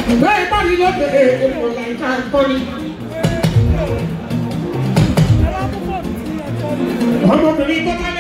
Bẹ́ẹ̀ bá ní lọ́dẹ̀ èèyàn láìka ìkọ́ni. Ọmọbìnrin tó bá lẹ́.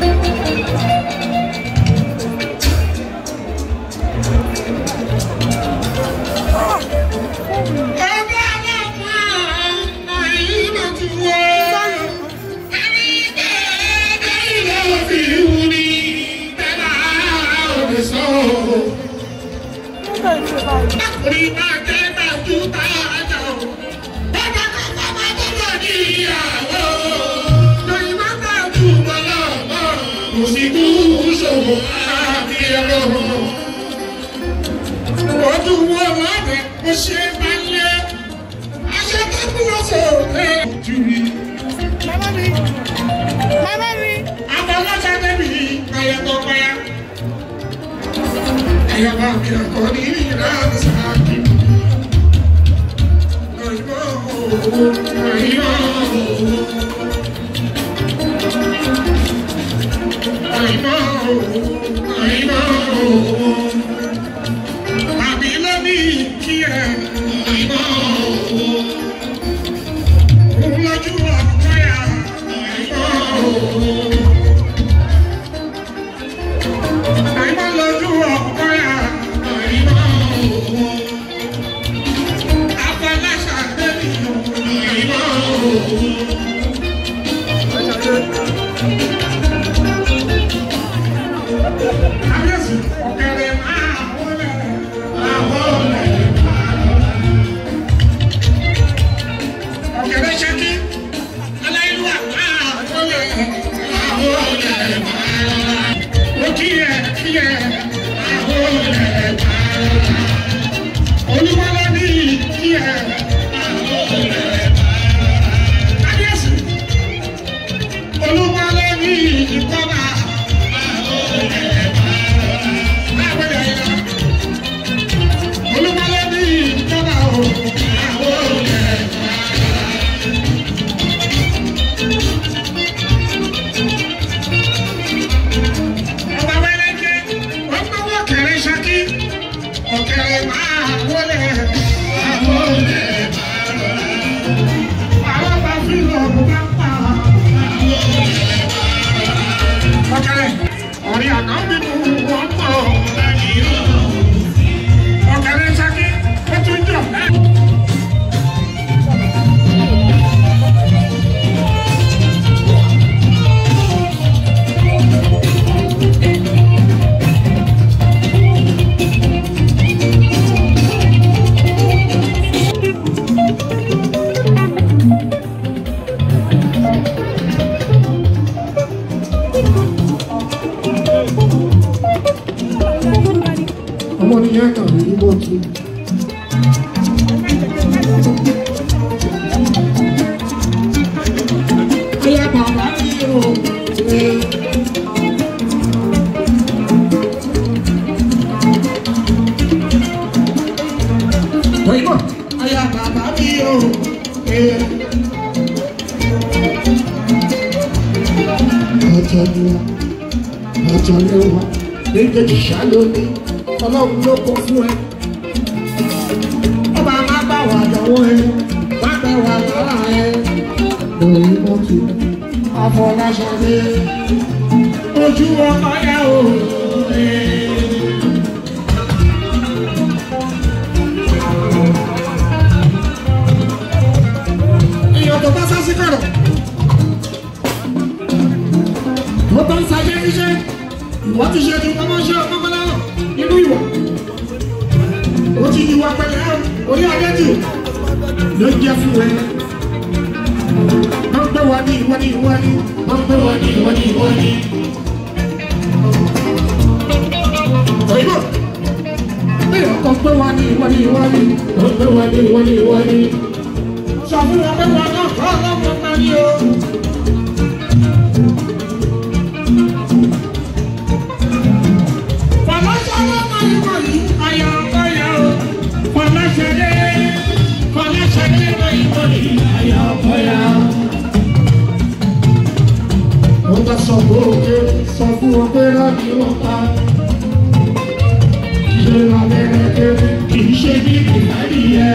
Ọlọ́run ló kọ fún ẹ. Ọba máa bá wà lọ́wọ́ ẹ, má bẹ̀ wà lára ẹ. Lórí mọ́tò, Afọláṣadé, ojú ọkọ yá o. Èèyàn tó bá sá sí kọ̀rọ̀, mo bá ń sajé níṣẹ́, ìwọ́n ti ṣe ti wọ́n máa ń ṣe ọkọ̀ náà nínú ìwọ̀. Ó ti yíwa pẹ̀lẹ́ orí adẹ́jù ló jẹ́ fún ẹ. Wọ́n gbé wa ní ìwọ́n ní ìwọ́n ní. Wọ́n gbé wa ní ìwọ́n ní ìwọ́n ní. Òyìnbó bí ọkọ̀ gbé wa ní ìwọ́n ní ìwọ́n ní. Wọ́n gbé wa ní ìwọ́n ní ìwọ́n ní. Sọ fún wọn pé wọn náà kọ́ ọlọ́mọ máa ní o. Fọláṣadé máa ń wọ̀ yìí, ayọ̀ ọ̀yà o. Fọláṣadé máa ń wọ̀ yìí, ayọ̀ ọ̀yà o. Wọ́n bá sọ fún òkè, sọ fún wọn pé láti wọ́n pa. Ṣé làbẹ́rẹ́ kéré kì í ṣe bí. ẹ̀yẹ.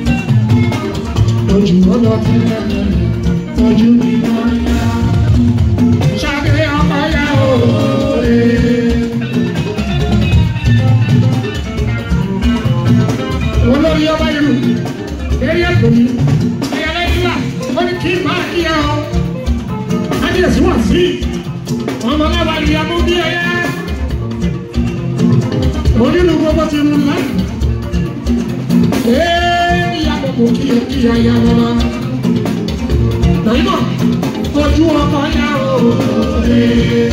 Ojú ọlọ́ ti lẹ́nu, ojú mi náà yá. Ṣadé Okoya òòrè. Olórí ọba ìlú, eré ẹ̀kọ́ mi, ẹ̀yẹ́lẹ́ ìlà, ó ní kí n máa kí ẹ ọ. Adéyẹ̀sí wà sí, ọmọ ọlọ́ba ìyàmú bí ẹyẹ. Onílù gbogbo ti rú láì. Ìyá gbogbo kí ayá lọ́la. Lọ́yìnbọ̀, ojú Okoya òòrè.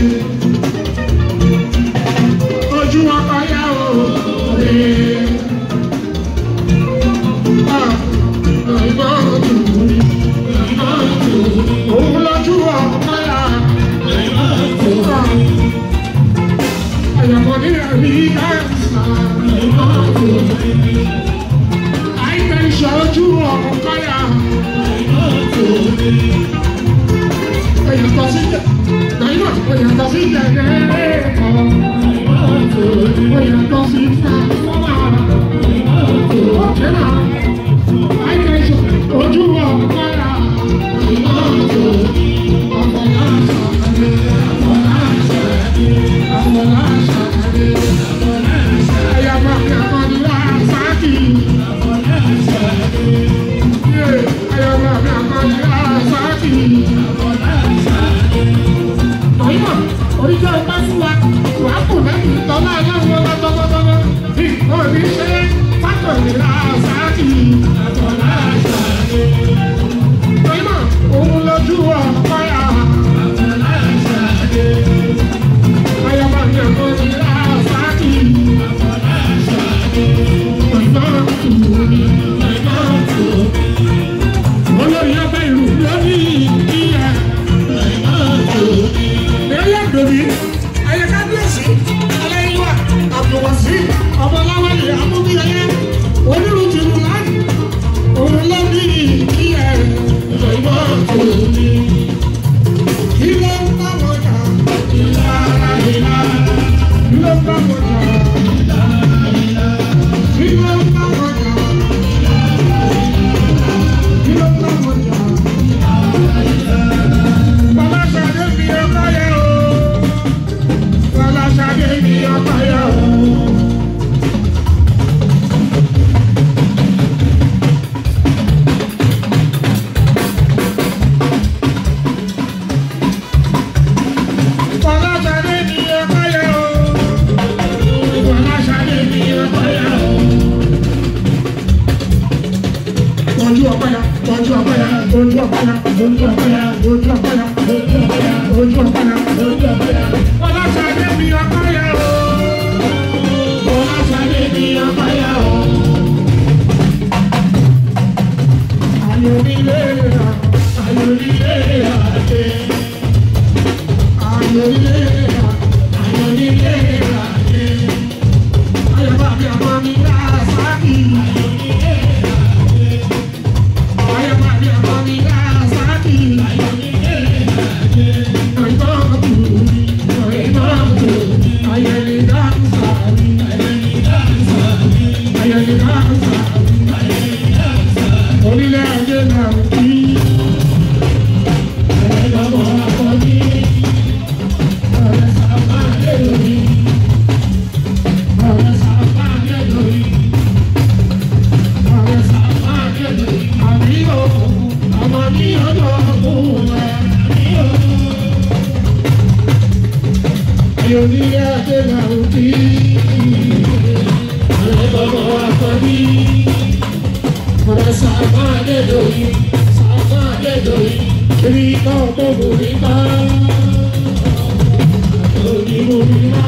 Ojú Okoya òòrè. Òun lójú Okoya. Àyàmọ̀ ní ẹ̀mí káàsà. Àìpẹ́ ìṣọ́ ojú Okoya. Oyàtọ̀ sí jẹ́ oyàtọ̀ sí jẹ̀gẹ́ kan. Oyàtọ̀ sí fàfọ́mà. Ọ̀kẹ́ náà. Àìpẹ́ ìṣọ́ ojú Okoya. Oríṣi ọgbà fún wa, wà á kù lẹ́yìn ìtọ́lá aláwọ̀ ọba tọ́gbọ́tọ́gbọ́. Ìkọ́ni ṣe fákọ̀lì àṣàkì. Tọ́yìnbọ̀, òun lójú Okoya. Ayọ̀bá ní ẹ̀kọ́ni àṣàkì. Olórí ọba ìlú lórí ìyá. Lórí ayé kábíyèsí aláìwá àbùwàsí ọmọláwálé amúbíyẹyẹ onírú ti rú láì òun ló ní kí ẹ ìgbà òní. Kí ló ń bá wọn jà? Ìlà ìlà kí ló ń bá wọn jà? Kí ló ń bá wọn jà? Kí ló ń bá wọn jà? Bàbá Ṣadé fi ọkọ yẹ o. Ṣadé ní Okoya o. Ṣadé ní Okoya o. Ṣadé ní Okoya o. Ojú Okoya, ojú Okoya, ojú Okoya, ojú Okoya, ojú Okoya, ojú Okoya, ojú Okoya. Ṣadé ní Okoya o. Ṣadé ní Okoya o. Ayọ̀nilé àdé. Ayọ̀nilé àdé. Ayọ̀bá mi àmọ́ mi lásákì. Ayọ̀bá mi àmọ́ mi lásákì. Onílé ayé náà kí ẹ̀ẹ́dọ́gbọ̀n akọni ọ̀rẹ́ sábà lórí ọ̀rẹ́ sábà lórí ọ̀rẹ́ sábà lórí àbí òkú ọmọ ní ọjọ́ òkun rẹ̀ àbí òkú. Onílé ayé náà kí ẹ̀ẹ́dọ́gbọ̀n akọni. Sábà lè lórí, rí kọ́ tó borí ká, lórí borí ká.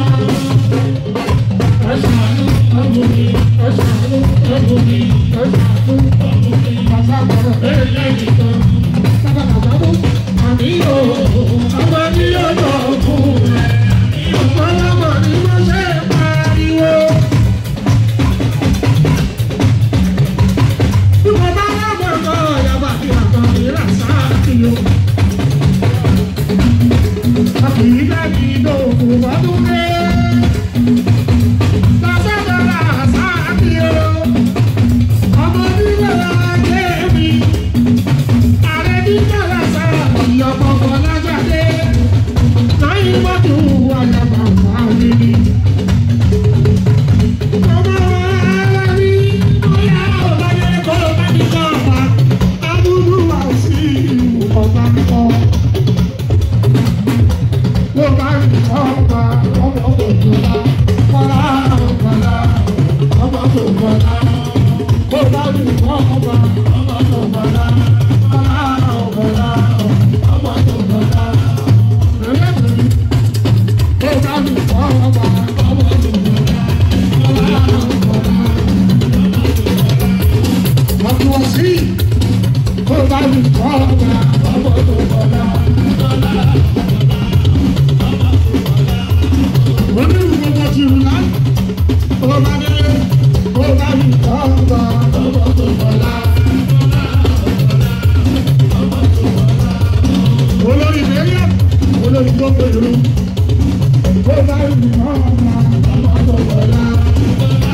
Ẹ̀ṣánú ọ̀gbùnì, ẹ̀ṣánú ọ̀gbùnì, ẹ̀ṣánú ọ̀gbùnì. Àṣàbọ̀rọ̀ ẹ̀yẹ nìkan, sábàbàbọ̀ àmì òòrùn, ọmọ ní ọjọ́ òkun rẹ̀. Ọ̀pọ̀lọpọ̀ ni wọ́n ṣe pariwo. bá mi tọ́gbà ọmọ tó bọ́lá. Olórí mẹ́ríà olórí gbogbo ìlú bó bá mi tọ́gbà ọmọ tó bọ́lá.